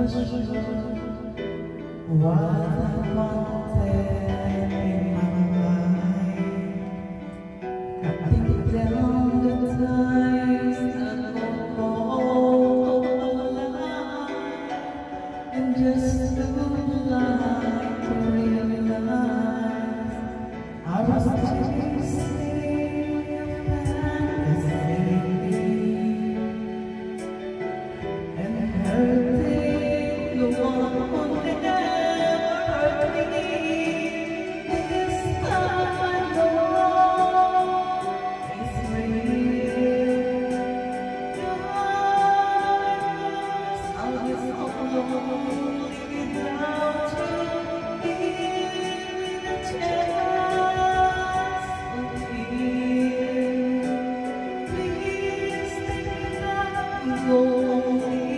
what I wanted in my mind. Cutting down the ties that hold the line, and just to blind to realize I was chasing a fantasy and hurting the one who never hurt me. This time I know it's real. I was alone without you. Give me the chance to feel. Please take me back and go.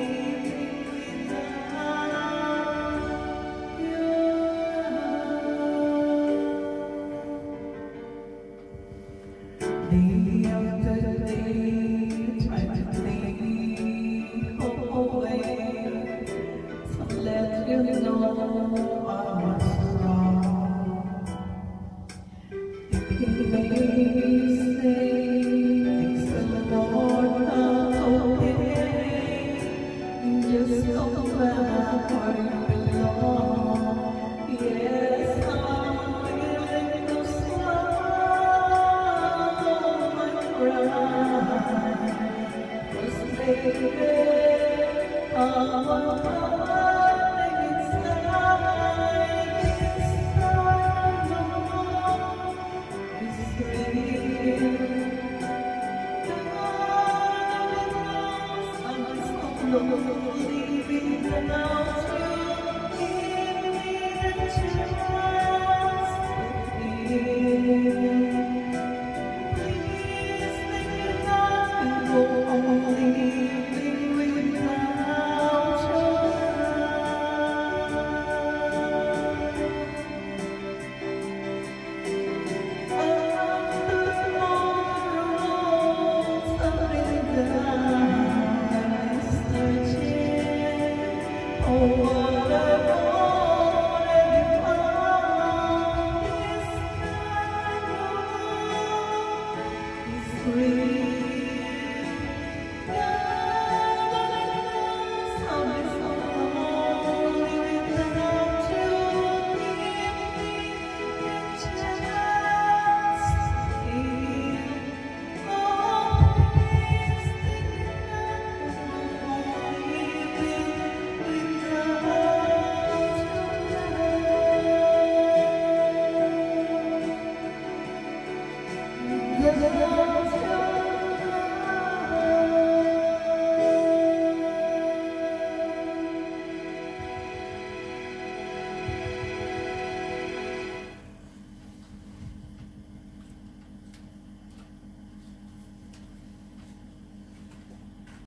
Day after day, try to take hope away, to let you know I was wrong. Thinking maybe makes the Lord not okay. Just go back where you belong. Yes, I'm willing to leaving without you. Give me the chance to feel. Please take me back and go on leaving without you. After all the roads I've been down, searching for what I already found. This kind of love is real.